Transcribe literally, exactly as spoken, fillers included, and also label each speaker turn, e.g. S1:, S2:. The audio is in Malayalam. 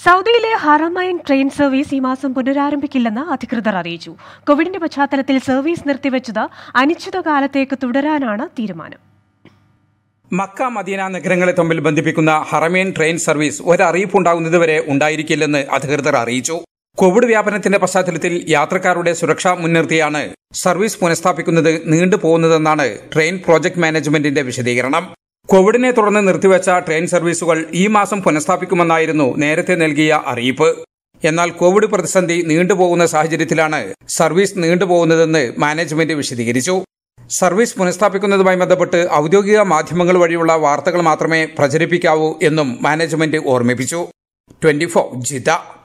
S1: സൗദിയിലെ ഹറമൈൻ ട്രെയിൻ സർവീസ് ഈ മാസം പുനരാരംഭിക്കില്ലെന്ന് അധികൃതർ അറിയിച്ചു. കോവിഡിന്റെ പശ്ചാത്തലത്തിൽ സർവീസ് നിർത്തിവെച്ചത് അനിശ്ചിതകാലത്തേക്ക് തുടരാനാണ് തീരുമാനം.
S2: മക്ക മദീന നഗരങ്ങളെ തമ്മിൽ ബന്ധിപ്പിക്കുന്ന ഹറമൈൻ ട്രെയിൻ സർവീസ് ഒരറിയിപ്പുണ്ടാകുന്നതുവരെ ഉണ്ടായിരിക്കില്ലെന്ന് അധികൃതർ അറിയിച്ചു. കോവിഡ് വ്യാപനത്തിന്റെ പശ്ചാത്തലത്തിൽ യാത്രക്കാരുടെ സുരക്ഷ മുൻനിർത്തിയാണ് സർവീസ് പുനഃസ്ഥാപിക്കുന്നത് നീണ്ടുപോകുന്നതെന്നാണ് ട്രെയിൻ പ്രോജക്ട് മാനേജ്മെന്റിന്റെ വിശദീകരണം. കോവിഡിനെ തുടർന്ന് നിർത്തിവെച്ച ട്രെയിൻ സർവീസുകൾ ഈ മാസം പുനഃസ്ഥാപിക്കുമെന്നായിരുന്നു നേരത്തെ നൽകിയ അറിയിപ്പ്. എന്നാൽ കോവിഡ് പ്രതിസന്ധി നീണ്ടുപോകുന്ന സാഹചര്യത്തിലാണ് സർവീസ് നീണ്ടുപോകുന്നതെന്ന് മാനേജ്മെന്റ് വിശദീകരിച്ചു. സർവീസ് പുനഃസ്ഥാപിക്കുന്നതുമായി ബന്ധപ്പെട്ട് ഔദ്യോഗിക മാധ്യമങ്ങൾ വഴിയുള്ള വാർത്തകൾ മാത്രമേ പ്രചരിപ്പിക്കാവൂ എന്നും മാനേജ്മെന്റ് ഓർമ്മിപ്പിച്ചു. Twenty four Jeddah.